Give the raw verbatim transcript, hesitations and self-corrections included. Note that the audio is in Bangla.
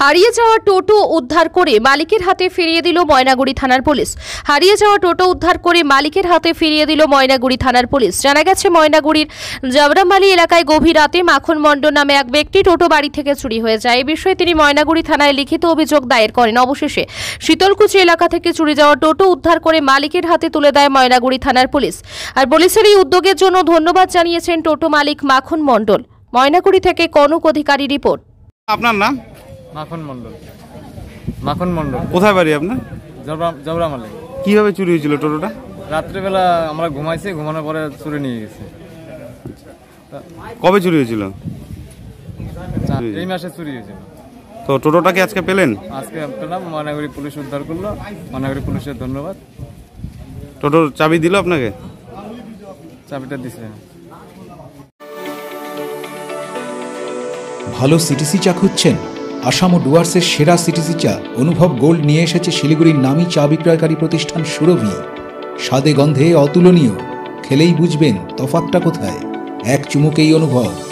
হারিয়ে যাওয়া টোটো উদ্ধার করে মালিকের হাতে ফিরিয়ে দিল ময়নাগুড়ি থানার পুলিশ। হারিয়ে যাওয়া টোটো উদ্ধার করে মালিকের হাতে ফিরিয়ে দিল ময়নাগুড়ি থানার পুলিশ। জানা গেছে, ময়নাগুড়ির জাবরামালি এলাকায় গভীর রাতে মাখন মণ্ডল নামে এক ব্যক্তি টোটো বাড়ি থেকে চুরি হয়ে যায়। এই বিষয়ে তিনি ময়নাগুড়ি থানায় লিখিত অভিযোগ দায়ের করেন। অবশেষে শীতলকুচি এলাকা থেকে চুরি যাওয়া টোটো উদ্ধার করে মালিকের হাতে তুলে দেয় ময়নাগুড়ি থানার পুলিশ। আর পুলিশের এই উদ্যোগের জন্য ধন্যবাদ জানিয়েছেন টোটো মালিক মাখন মণ্ডল। ময়নাগুড়ি থেকে কনক অধিকারী রিপোর্ট। আপনার নাম? মাখন মণ্ডল। মাখন মণ্ডল। কোথায় বাড়ি আপনার? জাবরামালি। কিভাবে চুরি হয়েছিল টোটোটা? রাত্রেবেলা আমরা ঘুমাইছি, ঘুমানোর পরে চুরি নিয়ে গেছে। কবে চুরি হয়েছিল? এই মাসে চুরি হয়েছিল। তো টোটোটাকে আজকে পেলেন? আজকে পেলাম, ময়নাগুড়ি পুলিশ উদ্ধার করলো। ময়নাগুড়ি পুলিশের ধন্যবাদ। টোটোর চাবি দিল আপনাকে? চাবিটা দিছে। ভালো সিটিসি চা খুঁজছেন? আসাম ও ডুয়ার্সের সেরা সিটিসি চা অনুভব গোল্ড নিয়ে এসেছে শিলিগুড়ির নামী চা বিক্রয়কারী প্রতিষ্ঠান সুরভি। স্বাদে গন্ধে অতুলনীয়, খেলেই বুঝবেন তফাৎটা কোথায়। এক চুমুকেই অনুভব।